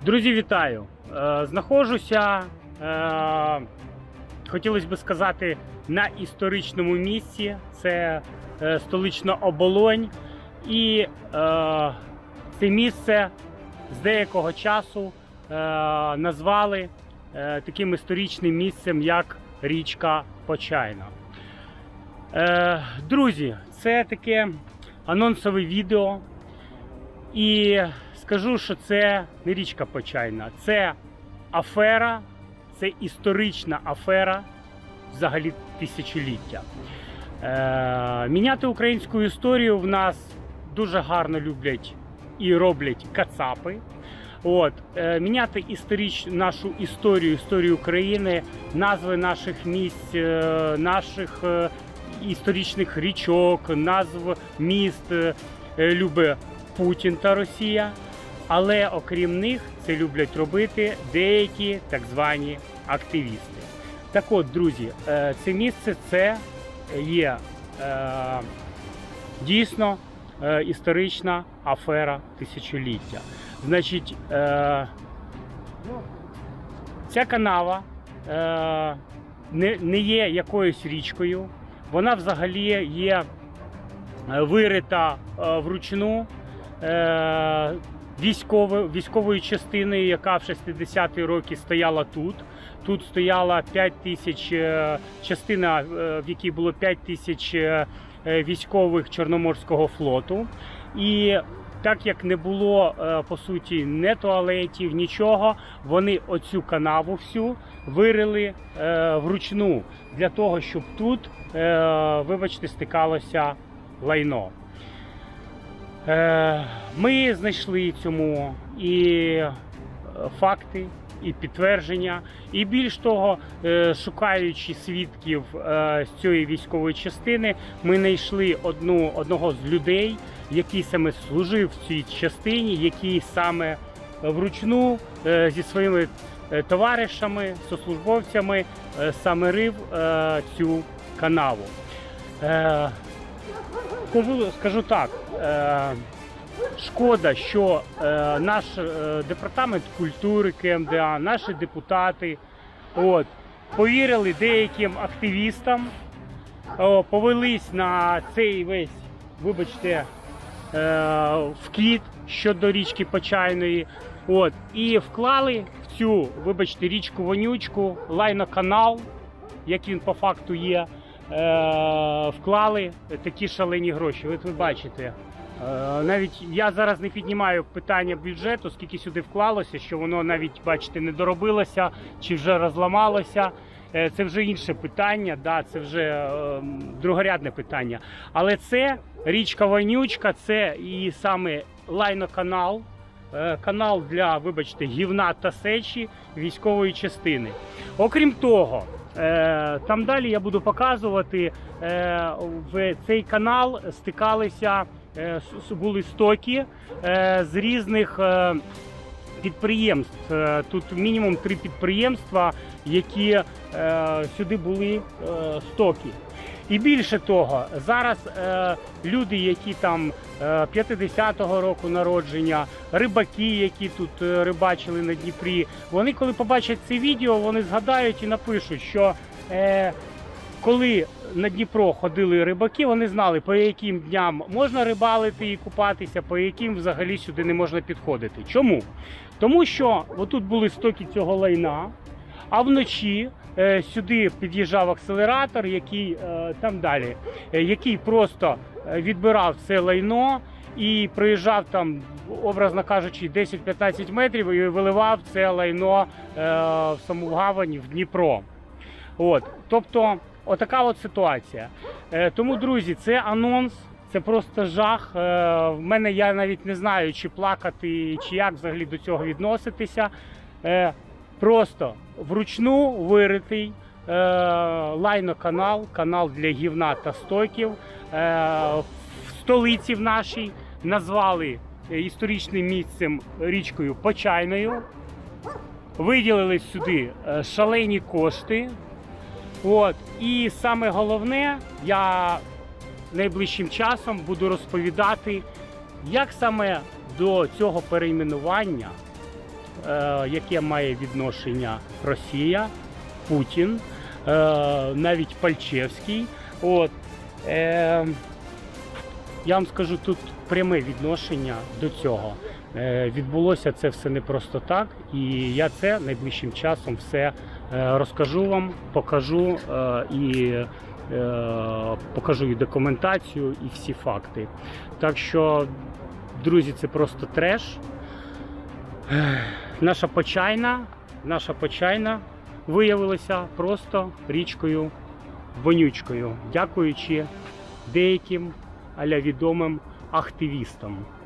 Друзі, вітаю! Знаходжуся, хотілося б сказати, на історичному місці. Це столична Оболонь. І це місце з деякого часу назвали таким історичним місцем, як річка Почайна. Друзі, це таке анонсове відео. І скажу, що це не річка Почайна, це афера, це історична афера взагалі тисячоліття. Міняти українську історію в нас дуже гарно люблять і роблять кацапи. Міняти нашу історію України, назви наших місць, наших історичних річок, назв міст любить Путін та Росія. Але окрім них це люблять робити деякі так звані активісти. Так от, друзі, це місце це є дійсно історична афера тисячоліття. Значить, ця канава не є якоюсь річкою, вона взагалі є вирита вручну військовою частиною, яка в 60-ті роки стояла тут. Тут стояла 5 тисяч, частина, в якій було 5 тисяч військових Чорноморського флоту. І так як не було, по суті, ні туалетів, нічого, вони оцю канаву всю вирили вручну, для того, щоб тут, вибачте, стикалося лайно. Ми знайшли цьому і факти, і підтвердження, і більш того, шукаючи свідків з цієї військової частини, ми знайшли одного з людей, який саме служив в цій частині, який саме вручну зі своїми товаришами, сослужбовцями саме рив цю канаву. Скажу так, шкода, що наш департамент культури КМДА, наші депутати повірили деяким активістам, повелись на цей весь, вибачте, вкид щодо річки Почайної, і вклали в цю, вибачте, річку-вонючку, лайно-канал, як він по факту є, вклали такі шалені гроші. Ви бачите, навіть я зараз не піднімаю питання бюджету, скільки сюди вклалося, що воно навіть, бачите, не доробилося, чи вже розламалося. Це вже інше питання, да, це вже другорядне питання. Але це річка-вонючка, це і саме лайно-канал, канал для, вибачте, гівна та сечі військової частини. Окрім того, там далі я буду показувати, в цей канал стикалися, були стоки з різних підприємств. Тут мінімум 3 підприємства, які сюди були стоки. І більше того, зараз люди, які там 50-го року народження, рибаки, які тут рибачили на Дніпрі, вони коли побачать це відео, вони згадають і напишуть, що коли на Дніпро ходили рибаки, вони знали, по яким дням можна рибалити і купатися, по яким взагалі сюди не можна підходити. Чому? Тому що отут були стоки цього лайна, а вночі сюди під'їжджав акселератор, який там далі, який просто відбирав це лайно і проїжджав там, образно кажучи, 10-15 метрів і виливав це лайно в саму гавань, в Дніпро. Тобто, отака от ситуація. Тому, друзі, це анонс, це просто жах. В мене, я навіть не знаю, чи плакати, чи як взагалі до цього відноситися. Просто вручну виритий лайно-канал, канал для гівна та стоків. В столиці в нашій назвали історичним місцем річкою Почайною. Виділили сюди шалені кошти. І саме головне, я найближчим часом буду розповідати, як саме до цього перейменування яке має відношення Росія, Путін, навіть Пальчевський. От, я вам скажу, тут пряме відношення до цього. Відбулося це все не просто так, і я це найближчим часом все розкажу вам, покажу покажу і документацію, і всі факти. Так що, друзі, це просто треш. Наша Почайна виявилася просто річкою вонючкою, дякуючи деяким відомим активістам.